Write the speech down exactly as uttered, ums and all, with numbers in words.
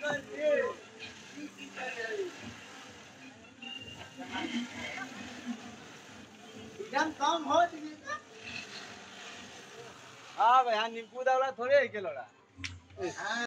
एकदम कम हो हाँ भाई हाँ नींबू दावला थोड़े है के लोड़ा